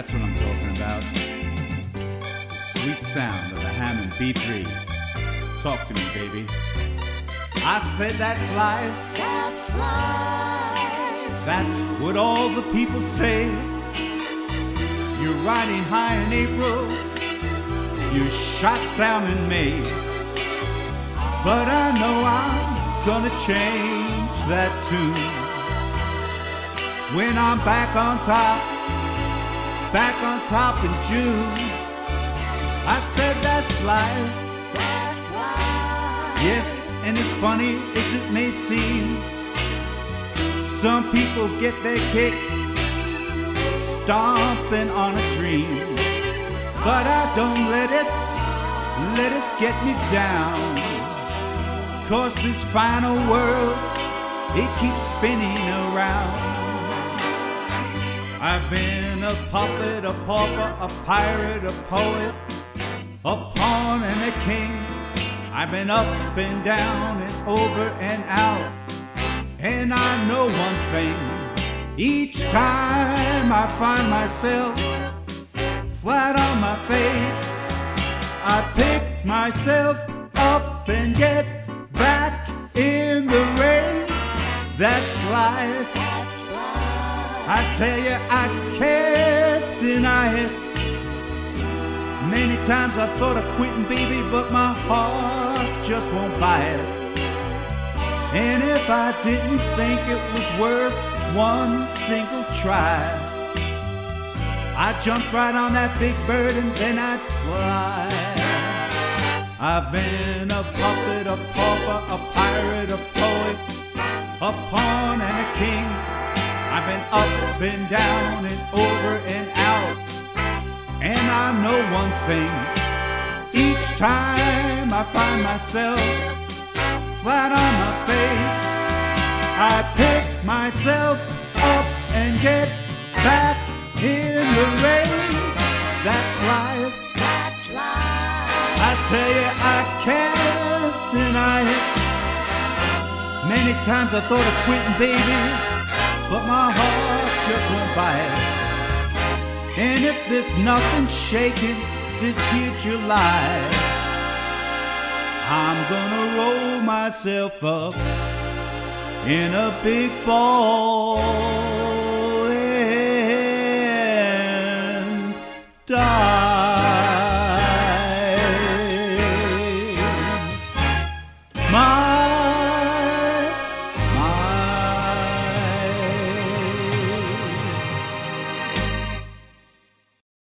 That's what I'm talking about. The sweet sound of the Hammond B3. Talk to me, baby. I said that's life. That's life. That's what all the people say. You're riding high in April, you're shot down in May. But I know I'm gonna change that too. When I'm back on top in June. I said that's life. That's life. Yes, and as funny as it may seem, some people get their kicks stomping on a dream. But I don't let it get me down. 'Cause this final world, it keeps spinning around. I've been a puppet, a pauper, a pirate, a poet, a pawn and a king. I've been up and down and over and out. And I know one thing, each time I find myself flat on my face, I pick myself up and get back in the race. That's life. That's life. I tell you, I can't deny it. Many times I thought of quitting, baby, but my heart just won't buy it. And if I didn't think it was worth one single try, I'd jump right on that big bird and then I'd fly. I've been a puppet, a pauper, a pirate, a poet, a pawn and a king. I've been up and down and over and out. And I know one thing, each time I find myself flat on my face, I pick myself up and get back in the race. That's life. That's life. I tell you, I can't deny it. Many times I thought of quitting, baby, but my heart just won't buy it. And if there's nothing shaking this here July, I'm gonna roll myself up in a big ball.